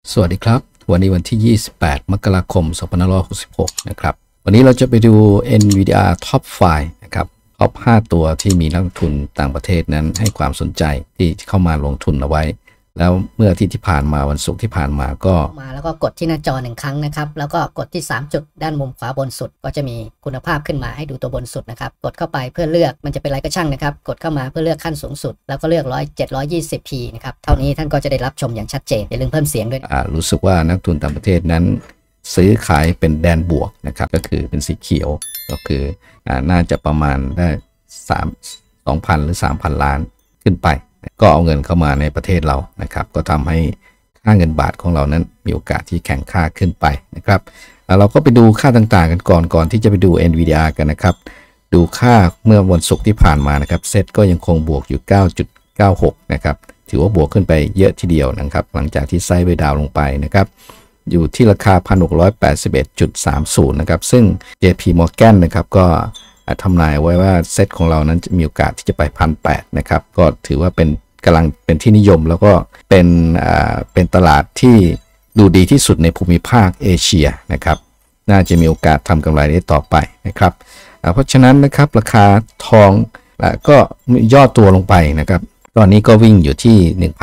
สวัสดีครับวันนี้วันที่ 28 มกราคม 2566 นะครับวันนี้เราจะไปดู NVIDIA Top 5 นะครับท็อป 5 ตัวที่มีนักลงทุนต่างประเทศนั้นให้ความสนใจที่เข้ามาลงทุนเอาไว้แล้วเมื่ออาทิตย์ที่ผ่านมาวันศุกร์ที่ผ่านมาก็แล้วก็กดที่หน้าจอ1ครั้งนะครับแล้วก็กดที่3จุดด้านมุมขวาบนสุดก็จะมีคุณภาพขึ้นมาให้ดูตัวบนสุดนะครับกดเข้าไปเพื่อเลือกมันจะเป็นอะไรก็ช่างนะครับกดเข้ามาเพื่อเลือกขั้นสูงสุดแล้วก็เลือก720p นะครับเท่านี้ท่านก็จะได้รับชมอย่างชัดเจนอย่าลืมเพิ่มเสียงด้วยรู้สึกว่านักทุนต่างประเทศนั้นซื้อขายเป็นแดนบวกนะครับก็คือเป็นสีเขียวก็คือน่าจะประมาณได้2,000 หรือ 3,000 ล้านขึ้นไปก็เอาเงินเข้ามาในประเทศเรานะครับก็ทำให้ค่าเงินบาทของเรานั้นมีโอกาสที่แข็งค่าขึ้นไปนะครับเราก็ไปดูค่าต่างๆกันก่อนที่จะไปดู NVIDIA กันนะครับดูค่าเมื่อวันศุกร์ที่ผ่านมานะครับเซ็ตก็ยังคงบวกอยู่ 9.96 นะครับถือว่าบวกขึ้นไปเยอะทีเดียวนะครับหลังจากที่ไซด์เวย์ดาวลงไปนะครับอยู่ที่ราคา 1,681.30 นะครับซึ่ง JP Morgan นะครับก็ทำนายไว้ว่าเซตของเรานั้นจะมีโอกาสที่จะไป 1,800 นะครับก็ถือว่าเป็นกำลังเป็นที่นิยมแล้วก็เป็นตลาดที่ดูดีที่สุดในภูมิภาคเอเชียนะครับน่าจะมีโอกาสทำกำไรได้ต่อไปนะครับเพราะฉะนั้นนะครับราคาทองก็ย่อตัวลงไปนะครับตอนนี้ก็วิ่งอยู่ที่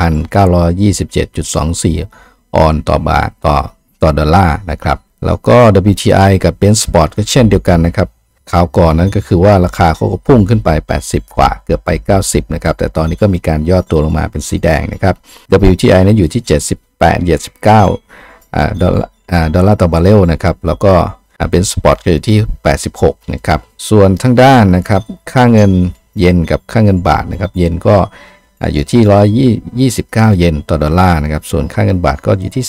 1,927.24 ออนต่อบาทต่อดอลลาร์นะครับแล้วก็ WTI กับ Benchmark ก็เช่นเดียวกันนะครับข่าวก่อนนั้นก็คือว่าราคาเขาก็พุ่งขึ้นไป80กว่าเกือบไป90นะครับแต่ตอนนี้ก็มีการย่อตัวลงมาเป็นสีแดงนะครับ WTI นั้นอยู่ที่78-79ดอลลาร์ต่อบาร์เรลนะครับแล้วก็เป็นสปอตก็อยู่ที่86นะครับส่วนทางด้านนะครับค่าเงินเยนกับค่าเงินบาทนะครับเยนก็อยู่ที่129เยนต่อดอลลาร์นะครับส่วนค่าเงินบาทก็อยู่ที่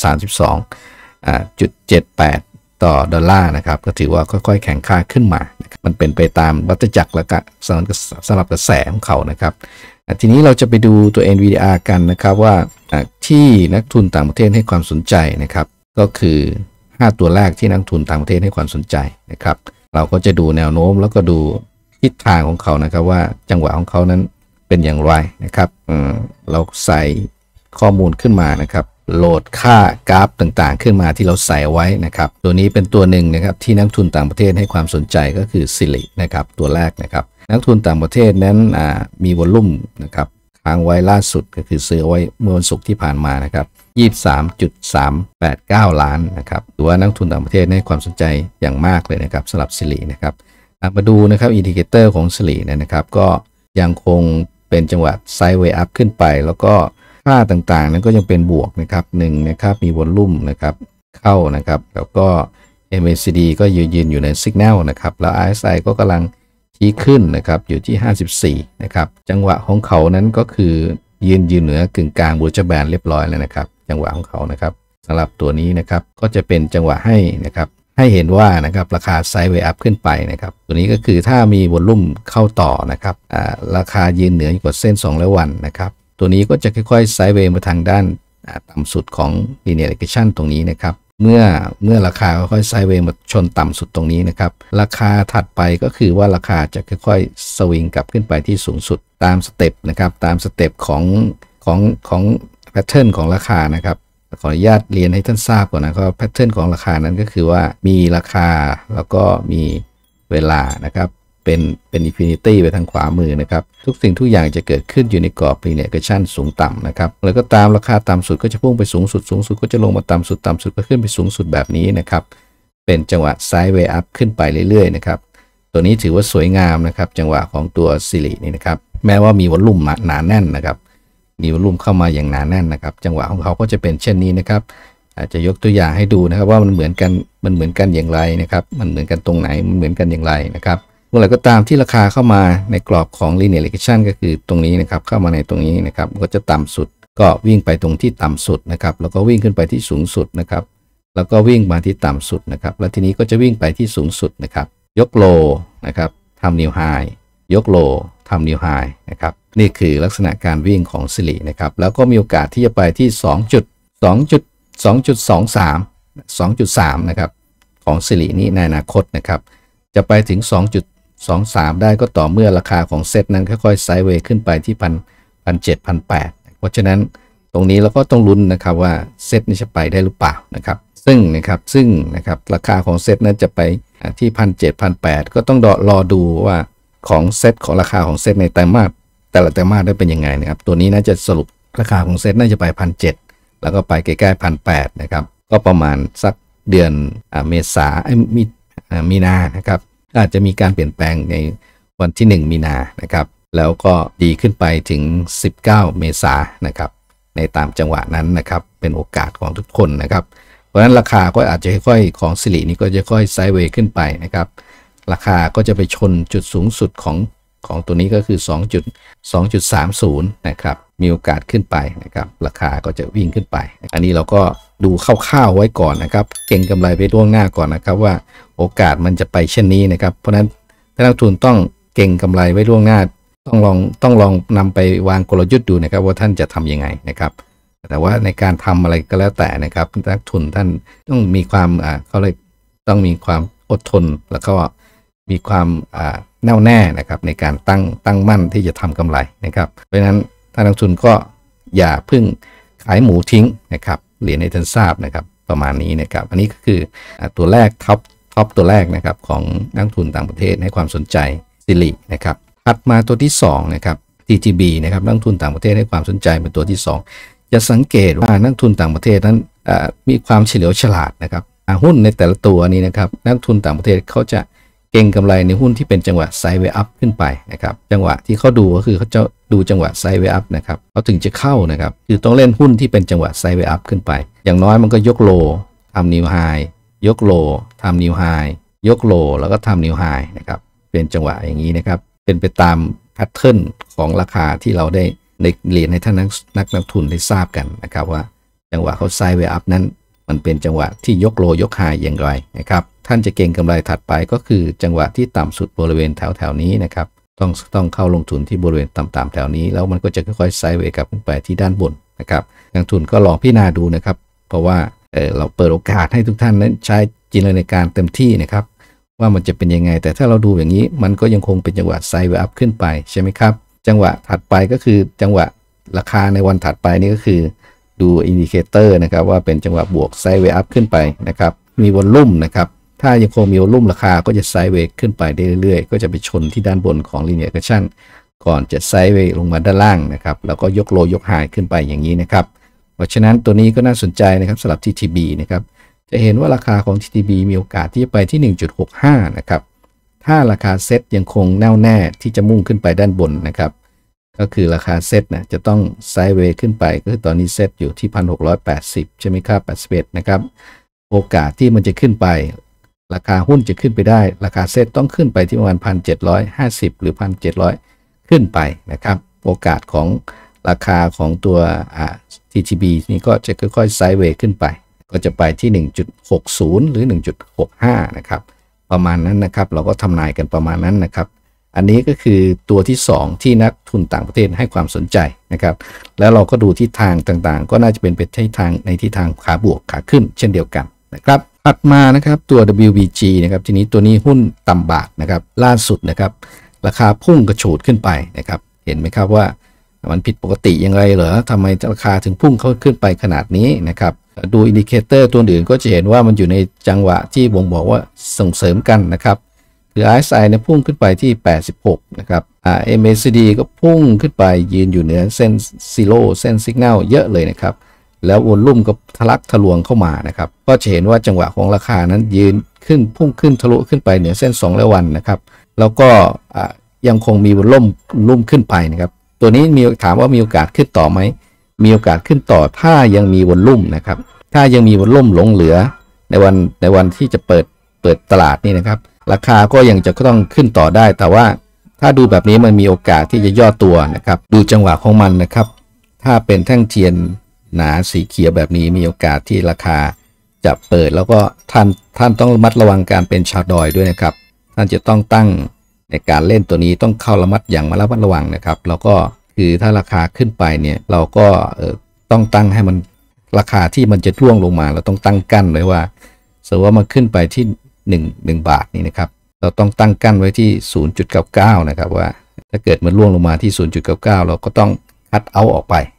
32.78ต่อดอลลาร์นะครับก็ถือว่าค่อยๆแข็งค่าขึ้นมานะครับมันเป็นไปตามวัฏจักรและสำหรับกระแสของเขานะครับทีนี้เราจะไปดูตัว NVIDIA กันนะครับว่าที่นักทุนต่างประเทศให้ความสนใจนะครับก็คือ5ตัวแรกที่นักทุนต่างประเทศให้ความสนใจนะครับเราก็จะดูแนวโน้มแล้วก็ดูทิศทางของเขานะครับว่าจังหวะของเขานั้นเป็นอย่างไรนะครับเราใส่ข้อมูลขึ้นมานะครับโหลดค่ากราฟต่างๆขึ้นมาที่เราใส่ไว้นะครับตัวนี้เป็นตัวหนึ่งนะครับที่นักทุนต่างประเทศให้ความสนใจก็คือซิลินะครับตัวแรกนะครับนักทุนต่างประเทศนั้นมีวอลลุ่มนะครับค้างไว้ล่าสุดก็คือซื้อไว้เมื่อวันศุกร์ที่ผ่านมานะครับ23.389 ล้านนะครับหรือว่านักทุนต่างประเทศให้ความสนใจอย่างมากเลยนะครับสำหรับซิลินะครับมาดูนะครับอินดิเคเตอร์ของซิลินะครับก็ยังคงเป็นจังหวะไซด์เวย์อัพขึ้นไปแล้วก็ค่าต่างๆนั้นก็ยังเป็นบวกนะครับนะครับมีวอลลุ่มนะครับเข้านะครับแล้วก็ MACD ก็ยืนอยู่ในสัญญาณนะครับแล้ว RSI ก็กำลังชี้ขึ้นนะครับอยู่ที่54นะครับจังหวะของเขานั้นก็คือยืนเหนือกึ่งกลางบูลแบนเรียบร้อยแล้วนะครับจังหวะของเขานะครับสำหรับตัวนี้นะครับก็จะเป็นจังหวะให้นะครับให้เห็นว่านะครับราคาไซด์เวย์อัพขึ้นไปนะครับตัวนี้ก็คือถ้ามีวอลลุ่มเข้าต่อนะครับราคายืนเหนือกว่าเส้น200 วันนะครับตัวนี้ก็จะค่อยๆไซด์เวย์มาทางด้านต่ำสุดของ linear regression ตรงนี้นะครับเมื่อราคาค่อยๆไซด์เวย์มาชนต่ำสุดตรงนี้นะครับราคาถัดไปก็คือว่าราคาจะค่อยๆสวิงกลับขึ้นไปที่สูงสุดตามสเต็ปนะครับตามสเต็ปของแพทเทิร์นของราคานะครับขออนุญาตเรียนให้ท่านทราบก่อนนะครับแพทเทิร์นของราคานั้นก็คือว่ามีราคาแล้วก็มีเวลานะครับเป็นอินฟินิตี้ไปทางขวามือนะครับทุกสิ่งทุกอย่างจะเกิดขึ้นอยู่ในกรอบ linear regression สูงต่ำนะครับแล้วก็ตามราคาต่ำสุดก็จะพุ่งไปสูงสุดก็จะลงมาต่ำสุดก็ขึ้นไปสูงสุดแบบนี้นะครับเป็นจังหวะไซด์เวย์อัพขึ้นไปเรื่อยๆนะครับตัวนี้ถือว่าสวยงามนะครับจังหวะของตัวซิลินี่นะครับแม้ว่ามีวอลลุ่มหนาแน่นนะครับมีวอลลุ่มเข้ามาอย่างหนาแน่นนะครับจังหวะของเขาก็จะเป็นเช่นนี้นะครับอาจจะยกตัวอย่างให้ดูนะครับว่ามันเหมือนกันอย่างไรนะครับมันเหมือนกันตรงไหนมันเหมือนกันอย่างไรนะครับเมื่อไหร่ก็ตามที่ราคาเข้ามาในกรอบของ linear regression ก็คือตรงนี้นะครับเข้ามาในตรงนี้นะครับก็จะต่ำสุดก็วิ่งไปตรงที่ต่ำสุดนะครับแล้วก็วิ่งขึ้นไปที่สูงสุดนะครับแล้วก็วิ่งมาที่ต่ำสุดนะครับแล้วทีนี้ก็จะวิ่งไปที่สูงสุดนะครับยกโลนะครับทำนิวไฮยกโลทำนิวไฮนะครับนี่คือลักษณะการวิ่งของซิลินะครับแล้วก็มีโอกาสที่จะไปที่ 2.3 นะครับของซิลินี่ในอนาคตนะครับจะไปถึง 2.23 ได้ก็ต่อเมื่อราคาของเซตนั้นค่อยๆไซด์เวย์ขึ้นไปที่1,700-1,800เพราะฉะนั้นตรงนี้เราก็ต้องลุ้นนะครับว่าเซตนี้จะไปได้หรือเปล่านะครับซึ่งนะครับราคาของเซตนั้นจะไปที่1,700-1,800ก็ต้องรอดูว่าของเซตของราคาของเซตในไตรมาสแต่ละไตรมาสได้เป็นยังไงนะครับตัวนี้น่าจะสรุปราคาของเซตน่าจะไป1,700แล้วก็ไปใกล้ๆ1,800นะครับก็ประมาณสักเดือนเมษามีนานะครับอาจจะมีการเปลี่ยนแปลงในวันที่1มีนานะครับแล้วก็ดีขึ้นไปถึง19เมษายนนะครับในตามจังหวะนั้นนะครับเป็นโอกาสของทุกคนนะครับเพราะฉะนั้นราคาก็อาจจะค่อยๆของสิรินี้ก็จะค่อยไซด์เวย์ขึ้นไปนะครับราคาก็จะไปชนจุดสูงสุดของตัวนี้ก็คือ 2.30 นะครับมีโอกาสขึ้นไปนะครับราคาก็จะวิ่งขึ้นไปอันนี้เราก็ดูคร่าวๆไว้ก่อนนะครับเก็งกำไรไปล่วงหน้าก่อนนะครับว่าโอกาสมันจะไปเช่นนี้นะครับเพราะฉะนั้นถ้านักทุนต้องเก็งกำไรไว้ล่วงหน้าต้องลองนำไปวางกลยุทธ์ดูนะครับว่าท่านจะทำยังไงนะครับแต่ว่าในการทำอะไรก็แล้วแต่นะครับนักทุนท่านต้องมีความเขาเลยต้องมีความอดทนแล้วก็มีความแน่วแน่นะครับในการตั้งมั่นที่จะทำกำไรนะครับเพราะฉะนั้นท่านนักทุนก็อย่าเพิ่งขายหมูทิ้งนะครับเรียนให้ท่านทราบนะครับประมาณนี้นะครับอันนี้ก็คือตัวแรกท็อปตัวแรกนะครับของนักทุนต่างประเทศให้ความสนใจสิรินะครับถัดมาตัวที่2นะครับ TTB นะครับนักทุนต่างประเทศให้ความสนใจเป็นตัวที่2จะสังเกตว่านักทุนต่างประเทศนั้นมีความเฉลียวฉลาดนะครับหุ้นในแต่ละตัวนี้นะครับนักทุนต่างประเทศเขาจะเก็งกำไรในหุ้นที่เป็นจังหวะไซด์เวย์อัพขึ้นไปนะครับจังหวะที่เขาดูก็คือเขาจะดูจังหวะไซด์เวย์อัพนะครับเขาถึงจะเข้านะครับคือต้องเล่นหุ้นที่เป็นจังหวะไซด์เวย์อัพขึ้นไปอย่างน้อยมันก็ยกโลทำนิวไฮยกโลทำนิวไฮยกโลแล้วก็ทำนิวไฮนะครับเป็นจังหวะอย่างนี้นะครับเป็นไปตามแพทเทิร์นของราคาที่เราได้เรียนให้ท่านนักทุนได้ทราบกันนะครับว่าจังหวะเขาไซด์เวย์อัพนั้นมันเป็นจังหวะที่ยกโลยกไฮอย่างไรนะครับท่านจะเก็งกำไรถัดไปก็คือจังหวะที่ต่ำสุดบริเวณแถวนี้นะครับต้องเข้าลงทุนที่บริเวณต่ำๆแถวนี้แล้วมันก็จะค่อยๆไซด์เวย์กลับขึ้นไปที่ด้านบนนะครับนักทุนก็ลองพิจารณาดูนะครับเพราะว่าเราเปิดโอกาสให้ทุกท่านนั้นใช้จินตนาการเต็มที่นะครับว่ามันจะเป็นยังไงแต่ถ้าเราดูอย่างนี้มันก็ยังคงเป็นจังหวะไซด์เวย์อัพขึ้นไปใช่ไหมครับจังหวะถัดไปก็คือจังหวะราคาในวันถัดไปนี่ก็คือดูอินดิเคเตอร์นะครับว่าเป็นจังหวะบวกไซด์เวย์อัพขึ้นไปนะครับมีวอลลุ่มนะครับถ้ายังคงมีวอลลุ่มราคาก็จะไซด์เวย์ขึ้นไปเรื่อยๆก็จะไปชนที่ด้านบนของ Linear Action ก่อนจะไซด์เวย์ลงมาด้านล่างนะครับแล้วก็ยกโลยกไฮขึ้นไปอย่างนี้นะครับเพราะฉะนั้นตัวนี้ก็น่าสนใจนะครับสำหรับ TTB นะครับจะเห็นว่าราคาของ TTB มีโอกาสที่จะไปที่ 1.65 นะครับถ้าราคาเซ็ตยังคงแน่วแน่ที่จะมุ่งขึ้นไปด้านบนนะครับก็คือราคาเซ็ตนะจะต้องไซด์เวย์ขึ้นไปก็คือตอนนี้เซ็ตอยู่ที่ 1,680 ใช่ไหมครับ81นะครับโอกาสที่มันจะขึ้นไปราคาหุ้นจะขึ้นไปได้ราคาเซ็ตต้องขึ้นไปที่ประมาณ 1,750 หรือ 1,700 ขึ้นไปนะครับโอกาสของราคาของตัวTTB นี่ก็จะค่อยๆไซด์เวย์ขึ้นไปก็จะไปที่ 1.60 หรือ 1.65 นะครับประมาณนั้นนะครับเราก็ทำนายกันประมาณนั้นนะครับอันนี้ก็คือตัวที่2ที่นักทุนต่างประเทศให้ความสนใจนะครับแล้วเราก็ดูทิศทางต่างๆก็น่าจะเป็นทิศทางในทิศทางขาบวกขาขึ้นเช่นเดียวกันนะครับถัดมานะครับตัว WBG นะครับทีนี้ตัวนี้หุ้นต่ำบาทนะครับล่าสุดนะครับราคาพุ่งกระฉูดขึ้นไปนะครับเห็นไหมครับว่ามันผิดปกติยังไงเหรอทำไมราคาถึงพุ่งขึ้นไปขนาดนี้นะครับดูอินดิเคเตอร์ตัวอื่นก็จะเห็นว่ามันอยู่ในจังหวะที่บ่งบอกว่าส่งเสริมกันนะครับคือ RSI เนี่ยพุ่งขึ้นไปที่86นะครับMACD ก็พุ่งขึ้นไปยืนอยู่เหนือเส้นซีโร่เส้นสัญญาณเยอะเลยนะครับแล้ววอลลุ่มก็ทะลักทะลวงเข้ามานะครับก็จะเห็นว่าจังหวะของราคานั้นยืนขึ้นพุ่งขึ้นทะลุขึ้นไปเหนือเส้น200 วันนะครับแล้วก็ยังคงมีวอลลุ่มขึ้นไปนะครับตัวนี้ถามว่ามีโอกาสขึ้นต่อไหมมีโอกาสขึ้นต่อถ้ายังมีวอลลุ่มนะครับถ้ายังมีวอลลุ่มหลงเหลือในวันที่จะเปิดตลาดนี่นะครับราคาก็ยังจะต้องขึ้นต่อได้แต่ว่าถ้าดูแบบนี้มันมีโอกาสที่จะย่อตัวนะครับดูจังหวะของมันนะครับถ้าเป็นแท่งเทียนหนาสีเขียวแบบนี้มีโอกาสที่ราคาจะเปิดแล้วก็ท่านต้องระมัดระวังการเป็นชาวดอยด้วยนะครับท่านจะต้องตั้งในการเล่นตัวนี้ต้องเข้าระมัดระวังนะครับแล้วก็คือถ้าราคาขึ้นไปเนี่ยเราก็ต้องตั้งให้มันราคาที่มันจะร่วงลงมาเราต้องตั้งกั้นไว้ว่าสมมติว่ามันขึ้นไปที่1 บาทนี่นะครับเราต้องตั้งกั้นไว้ที่ 0.99 นะครับว่าถ้าเกิดมันร่วงลงมาที่ 0.99 เราก็ต้องคัทเอาท์ออกไปนะครับ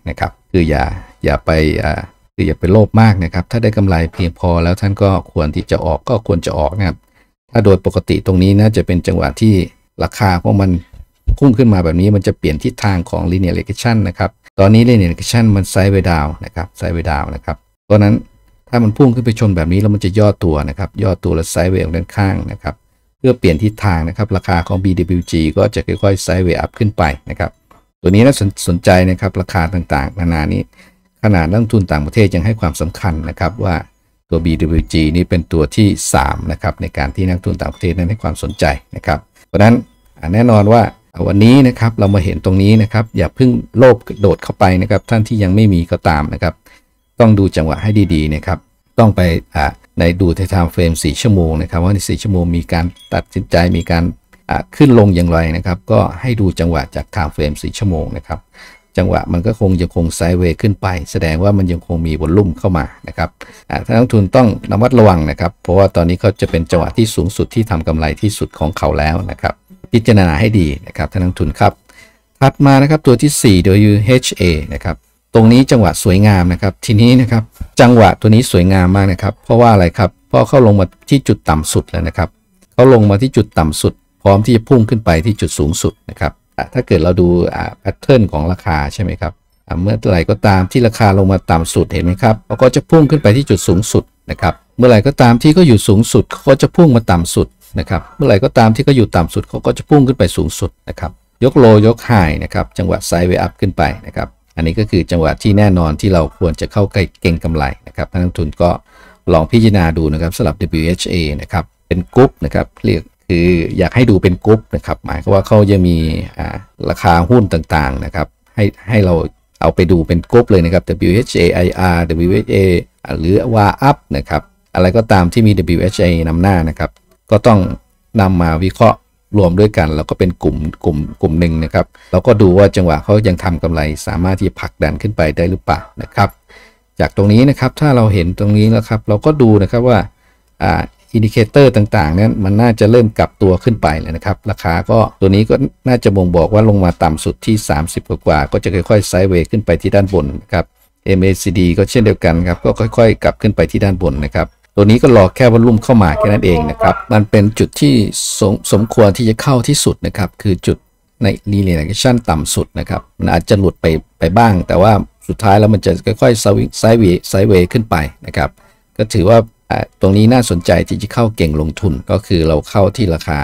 คืออย่าไปโลภมากนะครับถ้าได้กำไรเพียงพอแล้วท่านก็ควรที่จะออกก็ควรจะออกนะครับถ้าโดยปกติตรงนี้น่าจะเป็นจังหวะที่ราคาของมันพุ่งขึ้นมาแบบนี้มันจะเปลี่ยนทิศทางของ linear regression นะครับตอนนี้ linear regression มันไซด์เวย์ดาวนะครับไซด์เวย์ดาวนะครับเพราะนั้นถ้ามันพุ่งขึ้นไปชนแบบนี้แล้วมันจะย่อตัวนะครับย่อตัวแล้วไซด์เวย์ออกด้านข้างนะครับเพื่อเปลี่ยนทิศทางนะครับราคาของ BWG ก็จะค่อยๆไซด์เวย์อัพขึ้นไปนะครับตัวนี้น่าสนใจนะครับราคาต่างๆนานานี้ขนาดนักลงทุนต่างประเทศยังให้ความสำคัญนะครับว่าตัว BWG นี้เป็นตัวที่3นะครับในการที่นักลงทุนต่างประเทศนั้นให้ความสนใจนะครับเพราะนั้นแน่นอนว่าวันนี้นะครับเรามาเห็นตรงนี้นะครับอย่าเพิ่งโลภโดดเข้าไปนะครับท่านที่ยังไม่มีก็ตามนะครับต้องดูจังหวะให้ดีๆนะครับต้องไปในดูใน time frame 4 ชั่วโมงนะครับว่าใน4ชั่วโมงมีการตัดสินใจมีการขึ้นลงอย่างไรนะครับก็ให้ดูจังหวะจาก time frame 4 ชั่วโมงนะครับจังหวะมันก็ยังคงไซด์เวย์ขึ้นไปแสดงว่ามันยังคงมีวอลลุ่มเข้ามานะครับถ้านักลงทุนต้องระมัดระวังนะครับเพราะว่าตอนนี้เขาจะเป็นจังหวะที่สูงสุดที่ทำกำไรที่สุดของเขาแล้วนะครับพิจารณาให้ดีนะครับท่านนักลงทุนครับถัดมานะครับตัวที่4โดย WHA นะครับตรงนี้จังหวะสวยงามนะครับทีนี้นะครับจังหวะตัวนี้สวยงามมากนะครับเพราะว่าอะไรครับเพราะเขาลงมาที่จุดต่ำสุดแล้วนะครับเขาลงมาที่จุดต่ำสุดพร้อมที่จะพุ่งขึ้นไปที่จุดสูงสุดนะครับถ้าเกิดเราดูแพทเทิร์นของราคาใช่ไหมครับเมื่อไหร่ก็ตามที่ราคาลงมาต่ำสุดเห็นไหมครับเขาก็จะพุ่งขึ้นไปที่จุดสูงสุดนะครับเมื่อไหร่ก็ตามที่เขาอยู่สูงสุดเขาก็จะพุ่งมาต่ำสุดนะครับเมื่อไหร่ก็ตามที่เขาอยู่ต่ำสุดเขาก็จะพุ่งขึ้นไปสูงสุดนะครับยกโลยกไฮนะครับจังหวะไซด์เวย์อัพขึ้นไปนะครับอันนี้ก็คือจังหวะที่แน่นอนที่เราควรจะเข้าเก็งกำไรนะครับนักลงทุนก็ลองพิจารณาดูนะครับสำหรับ WHA นะครับเป็นกรุ๊ปนะครับเรียกคืออยากให้ดูเป็นกรุ๊ปนะครับหมายความว่าเขาจะมีราคาหุ้นต่างๆนะครับให้เราเอาไปดูเป็นกรุ๊ปเลยนะครับ WHA IR WHA หรือว่า UP นะครับอะไรก็ตามที่มี WHA นำหน้านะครับก็ต้องนำมาวิเคราะห์รวมด้วยกันแล้วก็เป็นกลุ่มหนึ่งนะครับเราก็ดูว่าจังหวะเขายังทำกำไรสามารถที่จะผลักดันขึ้นไปได้หรือเปล่านะครับจากตรงนี้นะครับถ้าเราเห็นตรงนี้แล้วครับเราก็ดูนะครับว่าอินดิเคเตอร์ต่างๆนั้นมันน่าจะเริ่มกลับตัวขึ้นไปแล้วนะครับราคาก็ตัวนี้ก็น่าจะบ่งบอกว่าลงมาต่ำสุดที่30กว่าก็จะค่อยๆไซด์เวย์ขึ้นไปที่ด้านบนนะครับ MACD ก็เช่นเดียวกันครับก็ค่อยๆกลับขึ้นไปที่ด้านบนนะครับตัวนี้ก็รอแค่วอลลุ่มเข้ามาแค่นั้นเองนะครับมันเป็นจุดที่สมควรที่จะเข้าที่สุดนะครับคือจุดใน linear regression ต่ำสุดนะครับมันอาจจะหลุดไปบ้างแต่ว่าสุดท้ายแล้วมันจะค่อยๆไซด์เวย์ขึ้นไปนะครับก็ถือว่าตรงนี้น่าสนใจที่จะเข้าเก่งลงทุนก็คือเราเข้าที่ราคา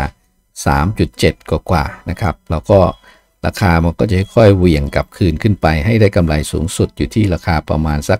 3.7 กว่านะครับแล้วก็ราคามันก็จะค่อยๆเหวี่ยงกลับคืนขึ้นไปให้ได้กำไรสูงสุดอยู่ที่ราคาประมาณสัก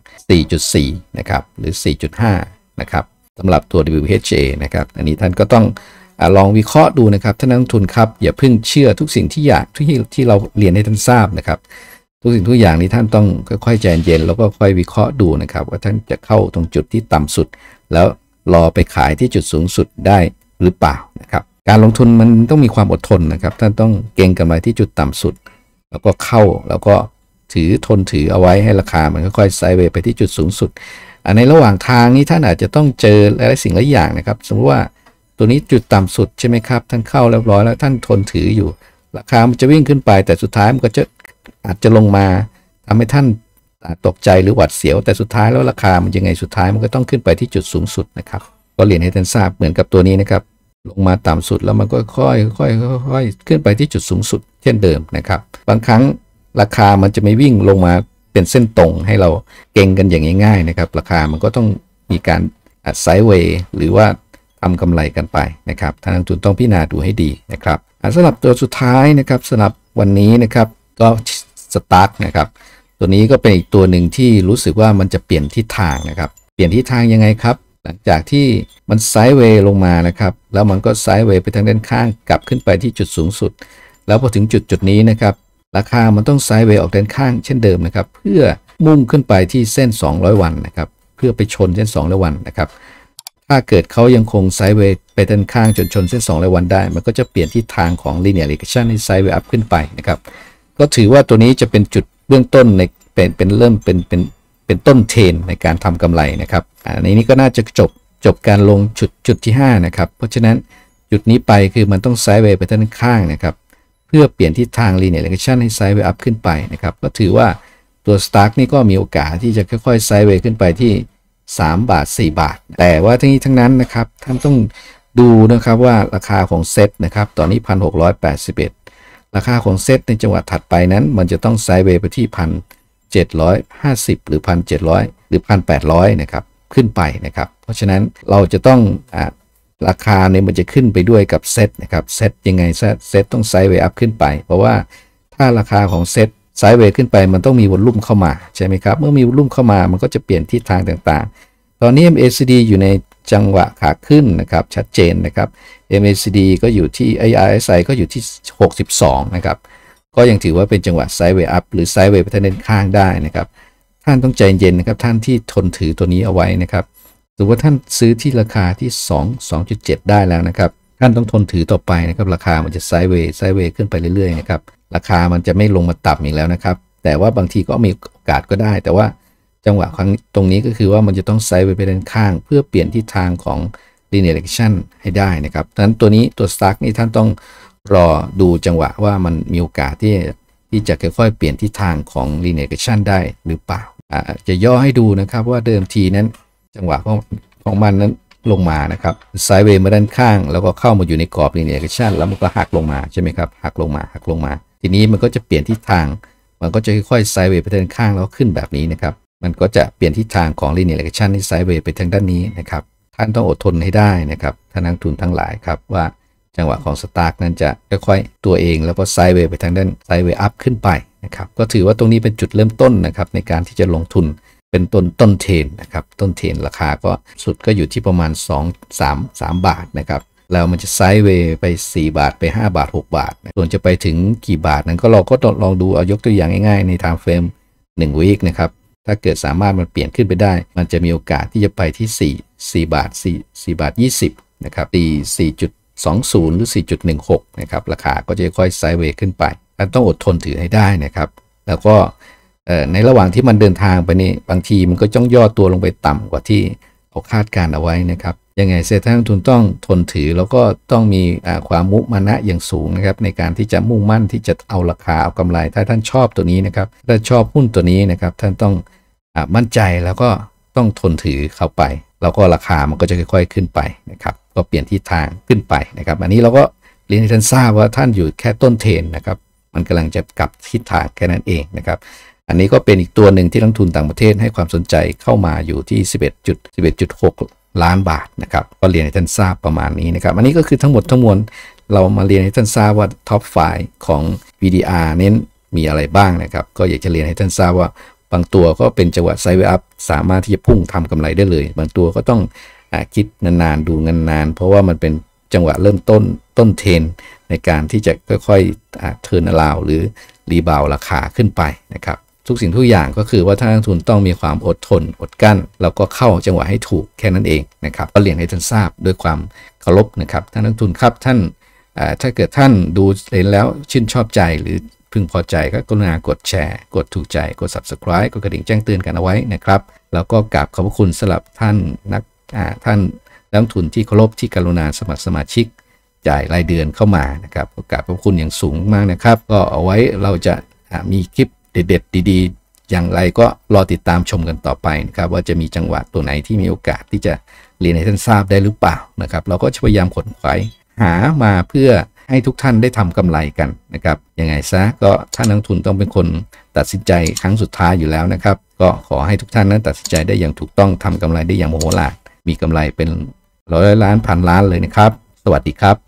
4.4 นะครับหรือ 4.5 นะครับสำหรับตัว WHA นะครับอันนี้ท่านก็ต้องลองวิเคราะห์ดูนะครับท่านนักลงทุนครับอย่าเพิ่งเชื่อทุกสิ่งที่เราเรียนให้ท่านทราบนะครับทุกสิ่งทุกอย่างนี้ท่านต้องค่อยๆใจเย็นแล้วก็ค่อยวิเคราะห์ดูนะครับว่าท่านจะเข้าตรงจุดที่ต่ำสุดแล้วรอไปขายที่จุดสูงสุดได้หรือเปล่านะครับการลงทุนมันต้องมีความอดทนนะครับท่านต้องเก็งกำไรที่จุดต่ำสุดแล้วก็เข้าแล้วก็ถือเอาไว้ให้ราคามันค่อยๆไซด์เวย์ไปที่จุดสูงสุดในระหว่างทางนี้ท่านอาจจะต้องเจอหลายสิ่งหลายอย่างนะครับสมมติว่าตัวนี้จุดต่ำสุดใช่ไหมครับท่านเข้าเรียบร้อยแล้วท่านทนถืออยู่ราคามันจะวิ่งขึ้นไปแต่สุดท้ายมันก็จะอาจจะลงมาทำให้ท่านตกใจหรือหวาดเสียวแต่สุดท้ายแล้วราคามันยังไงสุดท้ายมันก็ต้องขึ้นไปที่จุดสูงสุดนะครับก็เรียนให้ท่านทราบเหมือนกับตัวนี้นะครับลงมาต่ำสุดแล้วมันก็ค่อยขึ้นไปที่จุดสูงสุดเช่นเดิมนะครับบางครั้งราคามันจะไม่วิ่งลงมาเป็นเส้นตรงให้เราเก่งกันอย่างง่ายๆนะครับราคามันก็ต้องมีการไซด์เวย์หรือว่าทำกำไรกันไปนะครับท่านนักลงทุนต้องพิจารณาดูให้ดีนะครับสำหรับตัวสุดท้ายนะครับสำหรับวันนี้นะครับก็สตาร์ทนะครับตัวนี้ก็เป็นอีกตัวหนึ่งที่รู้สึกว่ามันจะเปลี่ยนทิศทางนะครับเปลี่ยนทิศทางยังไงครับหลังจากที่มันไซด์เวย์ลงมานะครับแล้วมันก็ไซด์เวย์ไปทางด้านข้างกลับขึ้นไปที่จุดสูงสุดแล้วพอถึงจุดนี้นะครับราคามันต้องไซด์เวย์ออกด้านข้างเช่นเดิมนะครับเพื่อมุ่งขึ้นไปที่เส้น200วันนะครับเพื่อไปชนเส้น200วันนะครับถ้าเกิดเขายังคงไซด์เวย์ไปด้านข้างจนชนเส้น200วันได้มันก็จะเปลี่ยนทิศทางของ linear regression ให้ไซด์เวย์อัพขึ้นไปนะครับก็ถือว่าตัวนี้จะเป็นจุดเบื้องต้นในเป็นต้นเทรนในการทำกำไรนะครับอันนี้ก็น่าจะจบการลงจุดที่5นะครับเพราะฉะนั้นจุดนี้ไปคือมันต้องไซด์เวย์ไปด้านข้างนะครับเพื่อเปลี่ยนทิศทาง linear regression ให้ไซด์เวย์อัพขึ้นไปนะครับก็ถือว่าตัวสตาร์กนี่ก็มีโอกาสที่จะค่อยๆไซด์เวย์ขึ้นไปที่3 บาท 4 บาทแต่ว่าทั้งนี้ทั้งนั้นนะครับท่านต้องดูนะครับว่าราคาของเซ็ตนะครับตอนนี้ 1,681 ราคาของเซ็ตในจังหวะถัดไปนั้นมันจะต้องไซด์เวย์ไปที่ 1,750 หรือ 1,700 หรือ 1,800 นะครับขึ้นไปนะครับเพราะฉะนั้นเราจะต้องราคาเนี่ยมันจะขึ้นไปด้วยกับเซ็ตนะครับเซ็ตยังไงเซ็ตต้องไซด์เวย์อัพขึ้นไปเพราะว่าถ้าราคาของเซ็ตไซด์เวย์ขึ้นไปมันต้องมีวอลลุ่มเข้ามาใช่ไหมครับเมื่อมีวอลลุ่มเข้ามามันก็จะเปลี่ยนทิศทางต่างๆตอนนี้ MACD อยู่ในจังหวะขาขึ้นนะครับชัดเจนนะครับ MACD ก็อยู่ที่ RSI ก็อยู่ที่62นะครับก็ยังถือว่าเป็นจังหวะไซด์เวย์อัพหรือไซด์เวย์ไปทางด้านข้างได้นะครับท่านต้องใจเย็นนะครับท่านที่ทนถือตัวนี้เอาไว้นะครับสมมติว่าท่านซื้อที่ราคาที่ 2.7 ได้แล้วนะครับท่านต้องทนถือต่อไปนะครับราคามันจะไซด์เวย์ขึ้นไปเรื่อยๆนะครับราคามันจะไม่ลงมาต่ำอีกแล้วนะครับแต่ว่าบางทีก็มีโอกาสก็ได้แต่ว่าจังหวะครั้งตรงนี้ก็คือว่ามันจะต้องไซด์เวย์ไปด้านข้างเพื่อเปลี่ยนทิศทางของ linear regression ให้ได้นะครับดังนั้นตัวนี้ตัว Stark นี่ท่านต้องรอดูจังหวะว่ามันมีโอกาสที่จะค่อยๆเปลี่ยนทิศทางของ linear regression ได้หรือเปล่าจะย่อให้ดูนะครับว่าเดิมทีนั้นจังหวะของมันนั้นลงมานะครับไซด์เวย์มาด้านข้างแล้วก็เข้ามาอยู่ในกรอบ linear regression แล้วมันก็หักลงมาใช่ไหมครับหักลงมาทีนี้มันก็จะเปลี่ยนทิศทางมันก็จะค่อยๆไซด์เวย์ไปด้านข้างแล้วขึ้นแบบนี้นะครับมันก็จะเปลี่ยนทิศทางของ linear regression ที่ไซด์เวย์ไปทางด้านนี้นะครับท่านต้องอดทนให้ได้นะครับท่านนักทุนทั้งหลายครับว่าจังหวะของสตาร์กนั้นจะค่อยๆตัวเองแล้วก็ไซด์เวย์ไปทางด้านไซด์เวย์อัพขึ้นไปนะครับก็ถือว่าตรงนี้เป็นจุดเริ่มต้นนะครับในการที่จะลงทุนเป็นต้นเทรนนะครับต้นเทรนราคาก็สุดก็อยู่ที่ประมาณ3 บาทนะครับแล้วมันจะไซด์เวย์ไป4 บาทไป5 บาท6 บาทส่วนจะไปถึงกี่บาทนั้นก็เราก็ลองดูเอายกตัวอย่างง่ายๆใน time frame 1 week นะครับถ้าเกิดสามารถมันเปลี่ยนขึ้นไปได้มันจะมีโอกาสที่จะไปที่4 บาท4 บาท 20นะครับ4.20 หรือ 4.16 นะครับราคาก็จะค่อยไซด์เวย์ขึ้นไปท่านต้องอดทนถือให้ได้นะครับแล้วก็ในระหว่างที่มันเดินทางไปนี่บางทีมันก็จ้องย่อตัวลงไปต่ำกว่าที่เขาคาดการเอาไว้นะครับยังไงเสียท่านทุนต้องทนถือแล้วก็ต้องมีความมุมานะอย่างสูงนะครับในการที่จะมุ่งมั่นที่จะเอาราคาเอากำไรถ้าท่านชอบตัวนี้นะครับถ้าชอบหุ้นตัวนี้นะครับท่านต้องมั่นใจแล้วก็ต้องทนถือเข้าไปแล้วก็ราคามันก็จะค่อยๆขึ้นไปนะครับก็เปลี่ยนทิศทางขึ้นไปนะครับอันนี้เราก็เรียนให้ท่านทราบว่าท่านอยู่แค่ต้นเทรนนะครับมันกำลังจะกลับทิศทางแค่นั้นเองนะครับอันนี้ก็เป็นอีกตัวหนึ่งที่นักทุนต่างประเทศให้ความสนใจเข้ามาอยู่ที่ 11.6 ล้านบาทนะครับก็เรียนให้ท่านทราบประมาณนี้นะครับอันนี้ก็คือทั้งหมดทั้งมวลเรามาเรียนให้ท่านทราบว่าท็อปไฟล์ของ VDR เน้นมีอะไรบ้างนะครับก็อยากจะเรียนให้ท่านทราบว่าบางตัวก็เป็นจังหวะไซด์เวย์อัพสามารถที่จะพุ่งทำกำไรได้เลยบางตัวก็ต้องคิดนานๆดูนานๆเพราะว่ามันเป็นจังหวะเริ่มต้นเทรนในการที่จะค่อยๆเทิร์นอราวหรือรีบาวราคาขึ้นไปนะครับทุกสิ่งทุกอย่างก็คือว่าท่านนักทุนต้องมีความอดทนอดกั้นแล้วก็เข้าจังหวะให้ถูกแค่นั้นเองนะครับก็เรียนให้ท่านทราบด้วยความเคารพนะครับท่านนักทุนครับท่านถ้าเกิดท่านดูเห็นแล้วชื่นชอบใจหรือพึงพอใจก็กรุณากดแชร์กดถูกใจกด Subscribe กดกระดิ่งแจ้งเตือนกันเอาไว้นะครับแล้วก็กราบขอบพระคุณสำหรับท่านท่านนักทุนที่เคารพที่กรุณาสมัครสมาชิกจ่ายรายเดือนเข้ามานะครับกราบขอบคุณอย่างสูงมากนะครับก็เอาไว้เราจะมีคลิปเด็ดๆดีๆอย่างไรก็รอติดตามชมกันต่อไปนะครับว่าจะมีจังหวะตัวไหนที่มีโอกาสที่จะเรียนให้ท่านทราบได้หรือเปล่านะครับเราก็พยายามขนขวายหามาเพื่อให้ทุกท่านได้ทำกำไรกันนะครับยังไงซะก็ท่านนักทุนต้องเป็นคนตัดสินใจครั้งสุดท้ายอยู่แล้วนะครับก็ขอให้ทุกท่านนั้นตัดสินใจได้อย่างถูกต้องทำกำไรได้อย่างมโหฬารมีกำไรเป็น100 ล้านพันล้านเลยนะครับสวัสดีครับ